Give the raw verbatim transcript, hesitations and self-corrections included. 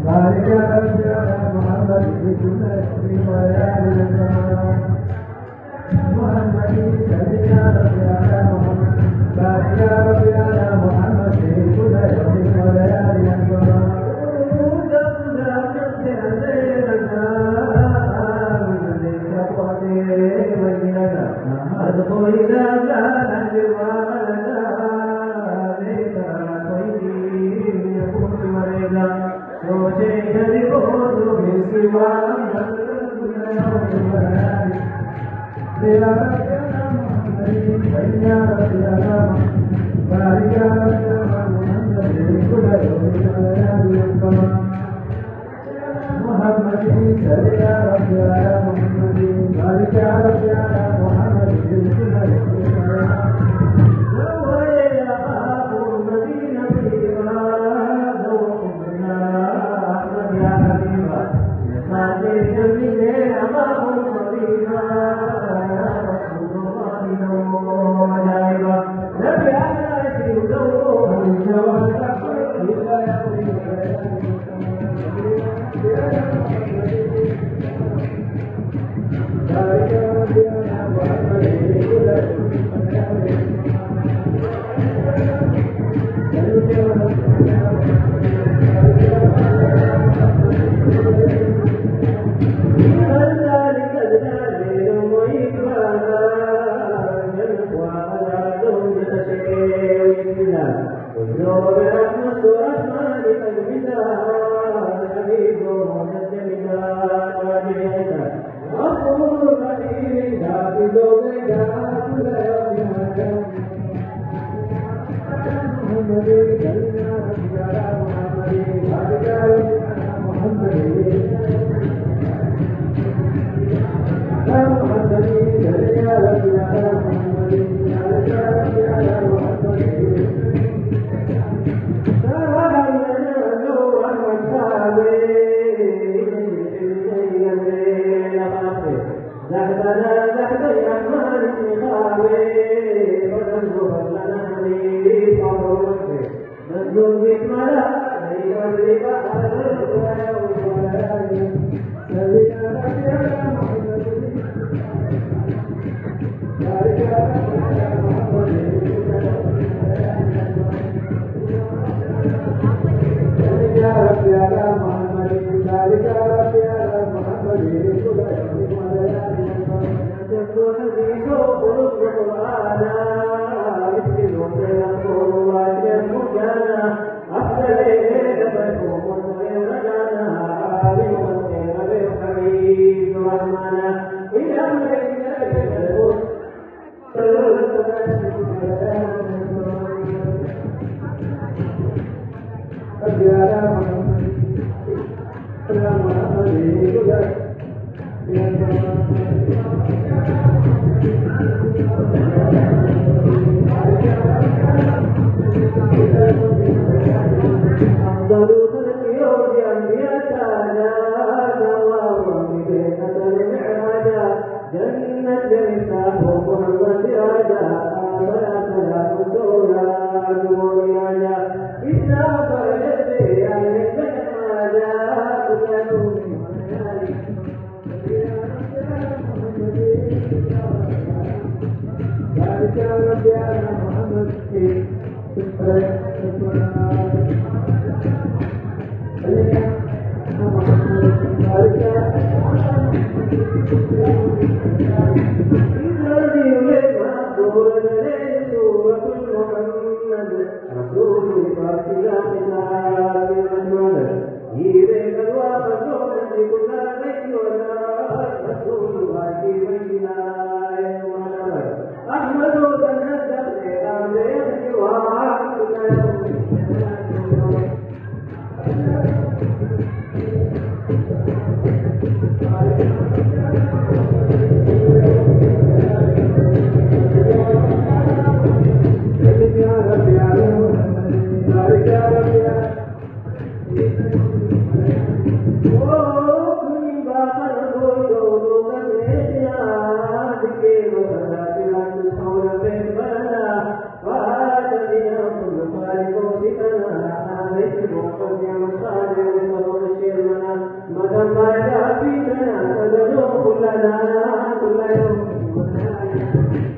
بارك يا رب على محمد في كل اسم وليالي الزمان محمد صل يا رب على محمد بارك يا رب على محمد في كل اسم وليالي الزمان أدخل إلى جنة جوالنا ليس طيبي يكون مريضا سوشيك لبعض من سوانا يا رب يا محمد يا رب يا بارك يا رب يا محمد كل يوم يا القمر محمد صل يا رب يا محمد بارك يا رب يا محمد كل يوم مسمى إذا فينا تدعو كلنا كل يوم